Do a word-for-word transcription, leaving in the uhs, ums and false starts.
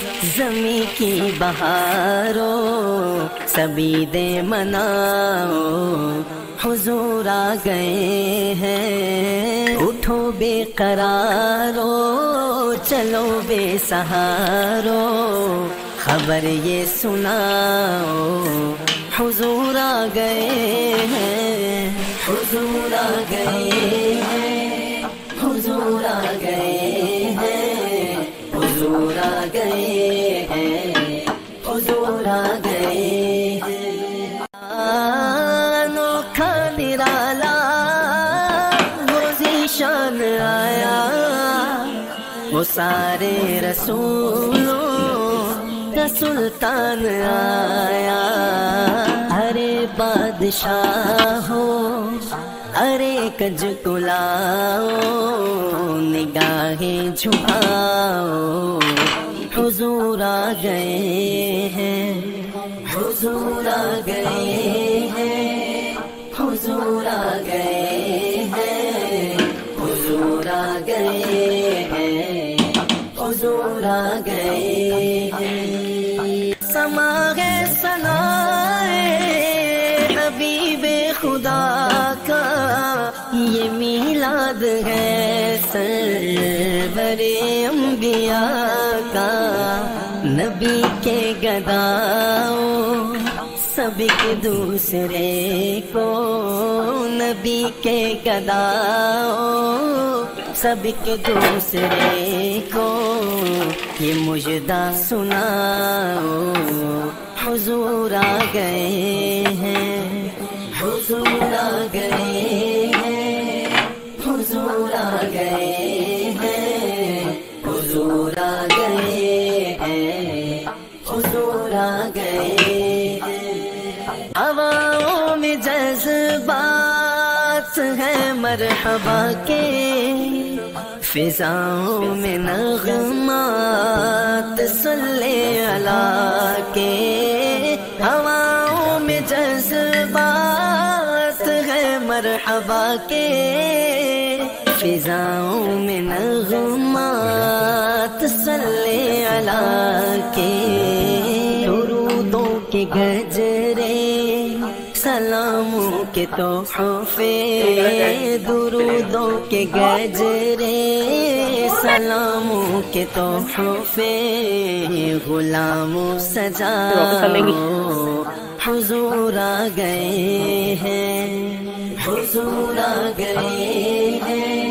زمیں کی بہاروں سبھی دے مناؤ، حضور آ گئے ہیں، اٹھو بے قرارو چلو بے سہارو، خبر یہ سناؤ حضور آ گئے ہیں، حضور آ گئے ہیں، حضور آ گئے ہیں، حضور آ گئے ہیں، حضور آ گئے ہیں۔ انوکھا نرالا وہ ذیشان آیا، وہ سارے رسولوں کا سلطان آیا، ارے بادشاہ ہو ارے کج کلاؤ، نگاہیں جھکاؤ، حضور آ گئے ہیں، حضور آ گئے ہیں، حضور آ گئے ہیں، حضور آ گئے ہیں، حضور آ گئے ہیں۔ سما ہے ثنائے حبیب خدا کا، یہ میلاد ہے سرور انبیاء کا، نبی کے گداؤں سب کے دوسرے کو، نبی کے گداؤں سب کے دوسرے کو، یہ مجدہ سناؤ حضور آ گئے ہیں، حضور آ گئے ہیں، حضور آ گئے ہیں، حضور آ گئے ہیں، حضور آ گئے ہیں۔ ہواؤں میں جذبات ہیں مرحبا کے، فضاؤں میں نغمات صلی اللہ کے، ہواؤں میں جذبات ہیں مرحبا کے، فضاؤں میں نغمات صلی اللہ کے، درودوں کے گجرے سلاموں کے تحفے، درودوں کے گجرے سلاموں کے تحفے، غلاموں سجاؤ حضور آ گئے ہیں، حضور آ گئے ہیں،